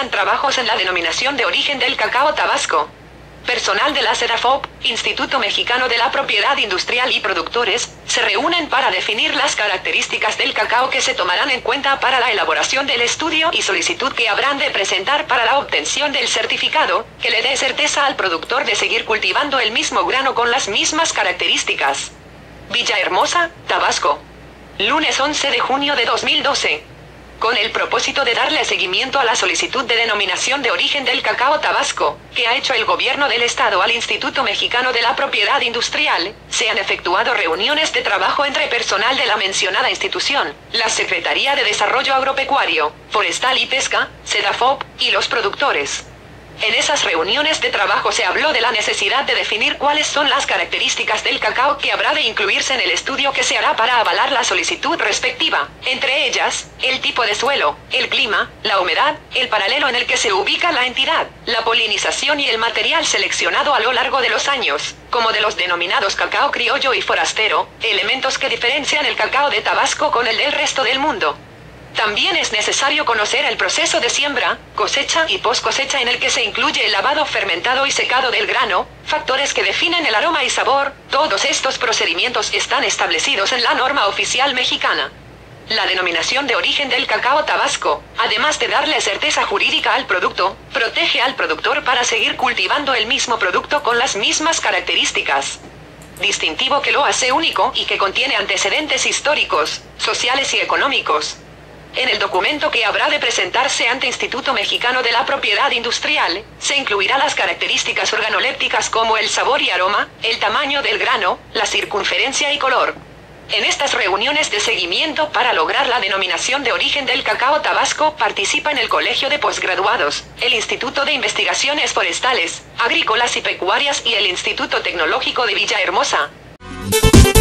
realizan trabajos en la denominación de origen del cacao Tabasco. Personal de la SEDAFOP, Instituto Mexicano de la Propiedad Industrial y Productores, se reúnen para definir las características del cacao que se tomarán en cuenta para la elaboración del estudio y solicitud que habrán de presentar para la obtención del certificado, que le dé certeza al productor de seguir cultivando el mismo grano con las mismas características. Villahermosa, Tabasco. Lunes 11 de junio de 2012. Con el propósito de darle seguimiento a la solicitud de denominación de origen del cacao Tabasco, que ha hecho el gobierno del estado al Instituto Mexicano de la Propiedad Industrial, se han efectuado reuniones de trabajo entre personal de la mencionada institución, la Secretaría de Desarrollo Agropecuario, Forestal y Pesca, SEDAFOP, y los productores. En esas reuniones de trabajo se habló de la necesidad de definir cuáles son las características del cacao que habrá de incluirse en el estudio que se hará para avalar la solicitud respectiva, entre ellas, el tipo de suelo, el clima, la humedad, el paralelo en el que se ubica la entidad, la polinización y el material seleccionado a lo largo de los años, como de los denominados cacao criollo y forastero, elementos que diferencian el cacao de Tabasco con el del resto del mundo. También es necesario conocer el proceso de siembra, cosecha y post cosecha en el que se incluye el lavado, fermentado y secado del grano, factores que definen el aroma y sabor. Todos estos procedimientos están establecidos en la norma oficial mexicana. La denominación de origen del cacao Tabasco, además de darle certeza jurídica al producto, protege al productor para seguir cultivando el mismo producto con las mismas características. Distintivo que lo hace único y que contiene antecedentes históricos, sociales y económicos. En el documento que habrá de presentarse ante Instituto Mexicano de la Propiedad Industrial, se incluirá las características organolépticas como el sabor y aroma, el tamaño del grano, la circunferencia y color. En estas reuniones de seguimiento para lograr la denominación de origen del cacao Tabasco participan el Colegio de Posgraduados, el Instituto de Investigaciones Forestales, Agrícolas y Pecuarias y el Instituto Tecnológico de Villahermosa.